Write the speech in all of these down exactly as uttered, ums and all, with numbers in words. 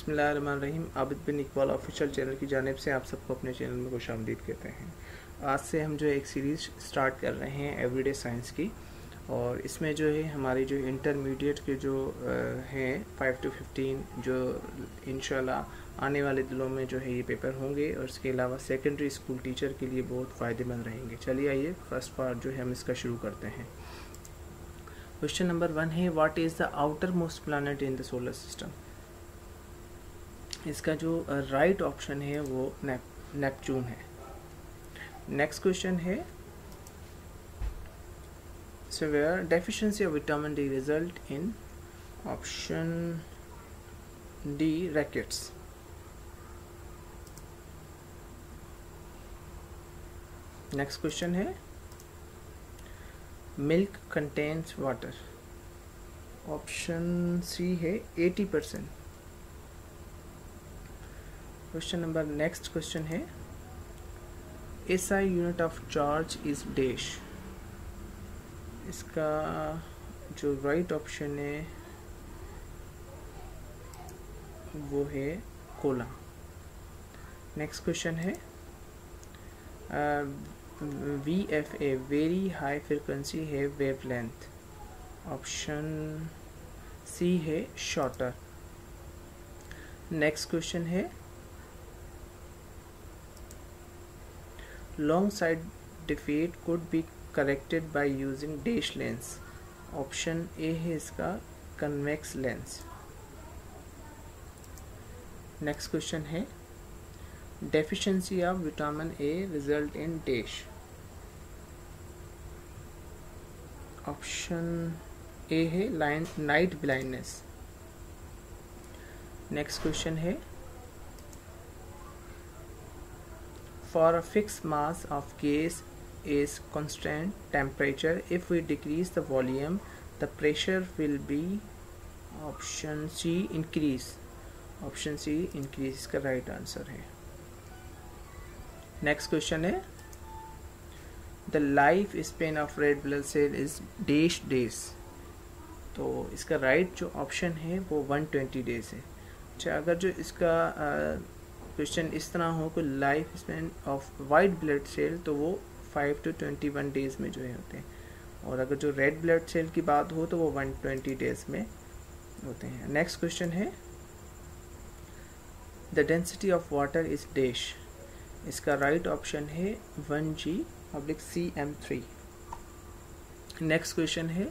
बिस्मिल्लाहिर्रहमानिर्रहीम। Abid bin Iqbal official channel की जानिब से आप सबको अपने चैनल में खुशामदीद कहते हैं। आज से हम जो एक सीरीज़ स्टार्ट कर रहे हैं एवरीडे साइंस की, और इसमें जो है हमारी जो इंटरमीडिएट के जो हैं फाइव टू फिफ्टीन जो इंशाल्लाह आने वाले दिनों में जो है ये पेपर होंगे, और इसके अलावा सेकेंडरी स्कूल टीचर के लिए बहुत फ़ायदेमंद रहेंगे। चलिए आइए फर्स्ट पार्ट जो है हम इसका शुरू करते हैं। क्वेश्चन नंबर वन है, what is the outer most planet in the solar system. इसका जो राइट uh, ऑप्शन है वो नेप नेपच्यून है। नेक्स्ट क्वेश्चन है, severe deficiency of vitamin D result in option D rickets. Next question है, milk contains water. Option C है eighty percent. Question number next question है, S I unit of charge is dash. इसका जो right option है वो है कोला। Next question है, V F A very high frequency है वेव लेंथ। ऑप्शन सी है शॉर्टर। नेक्स्ट क्वेश्चन है, long sight defect could be corrected by using dash lens. Option A है इसका कन्वेक्स लेंस। नेक्स्ट क्वेश्चन है, deficiency of vitamin A result in dash. Option A है line night blindness. Next question है, for a fix mass of gas is constant temperature, if we decrease the volume the pressure will be option C increase. option C increase इसका right answer है। Next question है, the life span of red blood cell is dash days. तो इसका right जो option है वो one hundred twenty days है। अच्छा, अगर जो इसका क्वेश्चन uh, इस तरह हो कि life span of white blood cell तो वो five to twenty one days में जो है होते हैं, और अगर जो रेड ब्लड सेल की बात हो तो वो वन ट्वेंटी डेज़ में होते हैं। नेक्स्ट क्वेश्चन है, the density of water is dash. इसका राइट ऑप्शन है one G public C M three. Next question है,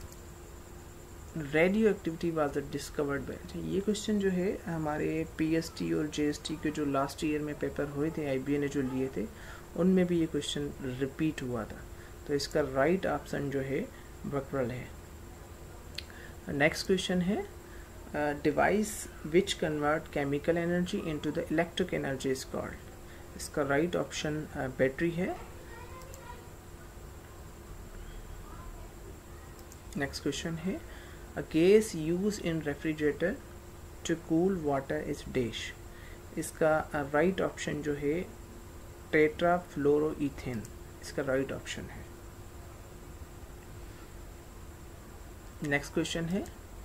radioactivity was discovered by. ये क्वेश्चन जो है हमारे पी एस टी और जे एस टी के जो लास्ट ईयर में पेपर हुए थे, आई बी ए ने जो लिए थे, उनमें भी ये क्वेश्चन रिपीट हुआ था। तो इसका राइट ऑप्शन जो है बकरल है। नेक्स्ट क्वेश्चन है, device which convert chemical energy into the electric energy is called. इसका राइट ऑप्शन बैटरी है। नेक्स्ट क्वेश्चन है, a gas use in refrigerator to cool water is dash. इसका right option जो है tetrafluoroethane. इसका right option है। Next question है,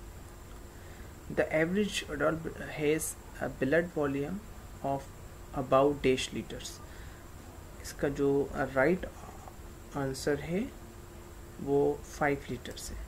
the average adult has a blood volume of about dash litres. इसका जो राइट आंसर है वो फाइव लीटर्स है।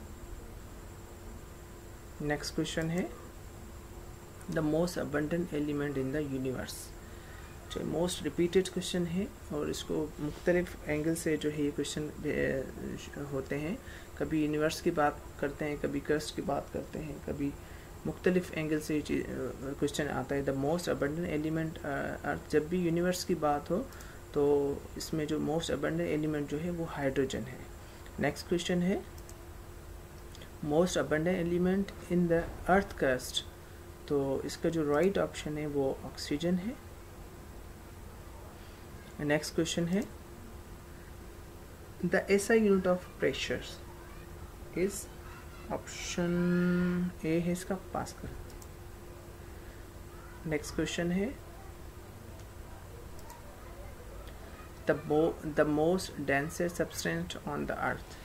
नेक्स्ट क्वेश्चन है, the most abundant element in the universe. जो मोस्ट रिपीटेड क्वेश्चन है, और इसको मुख्तलिफ एंगल से जो है ये क्वेश्चन होते हैं। कभी यूनिवर्स की बात करते हैं, कभी क्रस्ट की बात करते हैं, कभी मुख्तलिफ एंगल से क्वेश्चन आता है। The most abundant element earth, जब भी यूनिवर्स की बात हो तो इसमें जो मोस्ट अबंडेंट एलिमेंट जो है वो हाइड्रोजन है। नेक्स्ट क्वेश्चन है, most abundant element in the earth crust. तो इसका जो राइट ऑप्शन है वो ऑक्सीजन है। नेक्स्ट क्वेश्चन है, the S I unit of pressure is. Option A है इसका पास्कल। नेक्स्ट क्वेश्चन है, the most denser substance on the earth.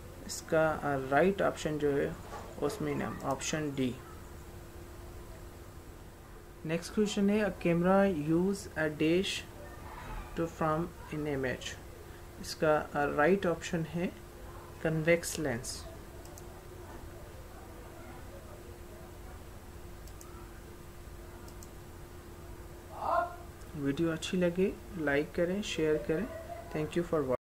इसका राइट ऑप्शन जो है osmium, option D. Next question है, a camera use a dash to from in image. इसका right uh, option है convex lens. Video अच्छी लगे like करें, शेयर करें। Thank you for watching.